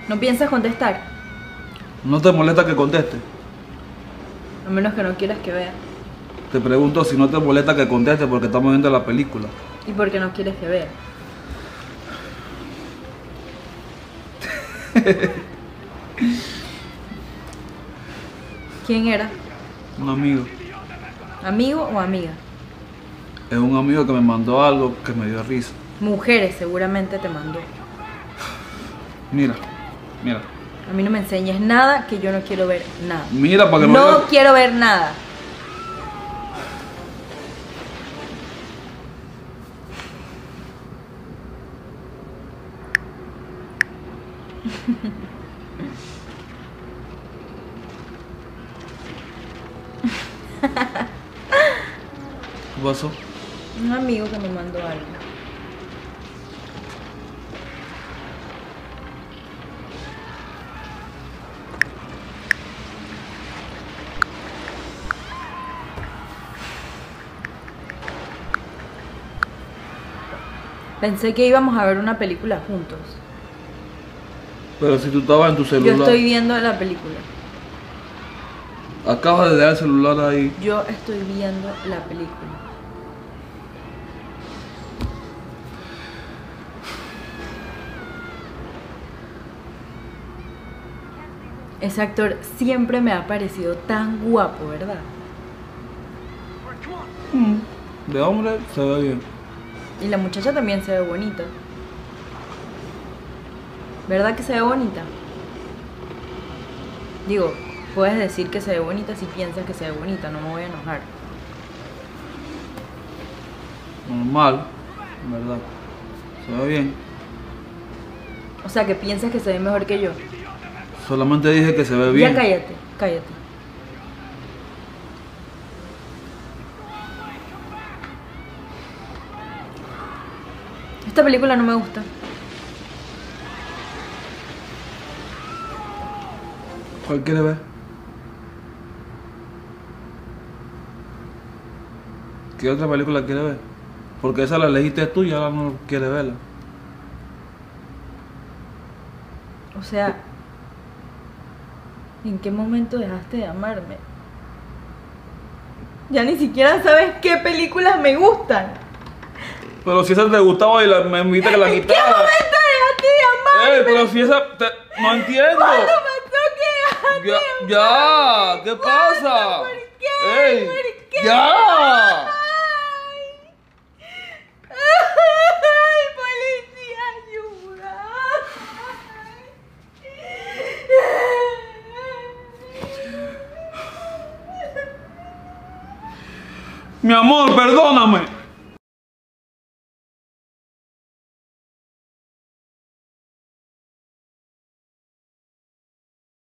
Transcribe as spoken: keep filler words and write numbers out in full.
¿No piensas contestar? ¿No te molesta que conteste? A menos que no quieras que vea. Te pregunto si no te molesta que conteste porque estamos viendo la película. ¿Y por qué no quieres que vea? ¿Quién era? Un amigo. ¿Amigo o amiga? Es un amigo que me mandó algo que me dio risa. Mujeres seguramente te mandó. Mira, mira. A mí no me enseñes nada que yo no quiero ver nada. Mira, para que no No digas- quiero ver nada. ¿Qué pasó? Un amigo que me mandó algo. Pensé que íbamos a ver una película juntos. Pero si tú estabas en tu celular. Yo estoy viendo la película. Acabas de dejar el celular ahí. Yo estoy viendo la película. Ese actor siempre me ha parecido tan guapo, ¿verdad? De hombre se ve bien. Y la muchacha también se ve bonita. ¿Verdad que se ve bonita? Digo, puedes decir que se ve bonita si piensas que se ve bonita, no me voy a enojar. Normal, en verdad. Se ve bien. O sea, que piensas que se ve mejor que yo. Solamente dije que se ve bien. Ya cállate, cállate. Esta película no me gusta. ¿Cuál quieres ver? ¿Qué otra película quieres ver? Porque esa la elegiste tú y ahora no quieres verla. O sea, ¿en qué momento dejaste de amarme? Ya ni siquiera sabes qué películas me gustan. Pero si esa te gustaba y la, me invita a que la ¿En qué quitara. momento dejaste de amarme? ¡Eh, pero si esa... te- no entiendo. ¿Cuándo pasó que dejaste Ya, de amarme? ya, ¿qué pasa? ¿Por qué? ¡Ey! ¿Por qué? ¡Ya! ¡Ay, policía, ayuda! Mi amor, perdóname.